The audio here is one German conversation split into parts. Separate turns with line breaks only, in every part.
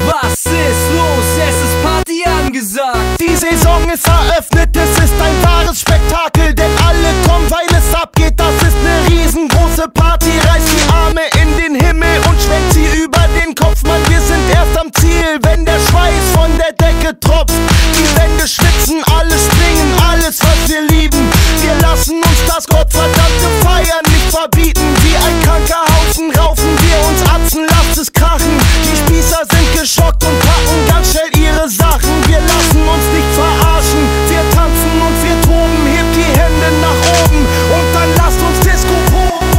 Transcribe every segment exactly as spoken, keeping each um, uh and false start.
Was ist los? Es ist Party angesagt.
Die Saison ist eröffnet, es ist ein wahres Spektakel, denn alle kommen, weil es abgeht. Das ist ne riesengroße Party. Reißt die Arme in den Himmel und schwenkt sie über den Kopf. Mann, wir sind erst am Ziel, wenn der Schweiß von der Decke tropft. Die Wände schwitzen, alle springen, alles was wir lieben. Wir lassen uns das gottverdammte Feiern nicht verbieten. Wie ein kranker Haufen raufen wir uns Atzen, lasst es krachen. Die Spießer sind geschockt und packen ganz schnell ihre Sachen. Wir lassen uns nicht verarschen, wir tanzen und wir toben. Hebt die Hände nach oben und dann lasst uns Disco proben.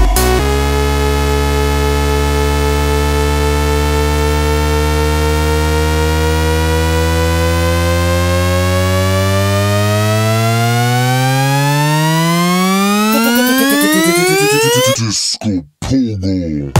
Disco Pogo.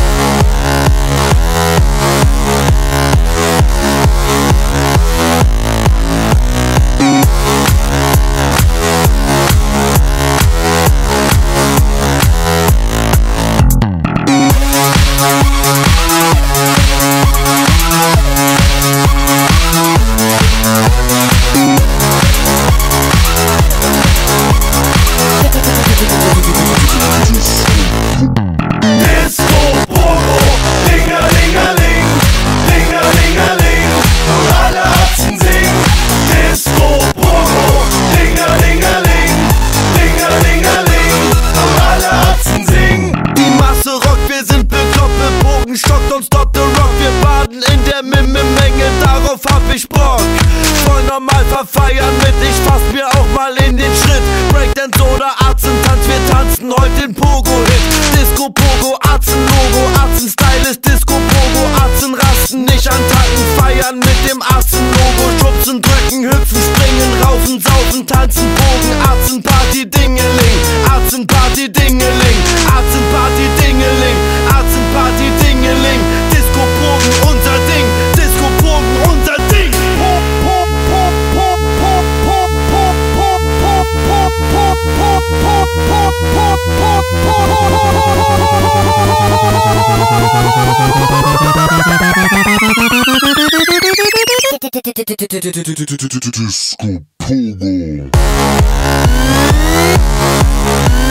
Stockt und stop the rock, wir baden in der Mimme-Menge, darauf hab ich Bock. Voll normal verfeiern mit, ich fass mir auch mal in den Schritt. Breakdance oder Arzentanz, wir tanzen heute den Pogo-Hit. Disco Pogo, Arzen-Logo, Arzen-Style ist Disco Pogo. Arzen rasten, nicht antanken, feiern mit dem Arzen-Logo. Schubsen, drücken, hüpfen, springen, raufen, saufen, tanzen, Bogen. Arzen-Party, Dingeling, Arzen-Party, Dingeling, Arzen-Party, Dingeling, Arzen-Party, Dingeling. Disco Pogen, unser Ding, Disco Pogen, unser Ding. Pop, pop, pop, pop, pop, pop, pop, pop, pop, pop, pop, pop, pop, pop,
Disco Pogo.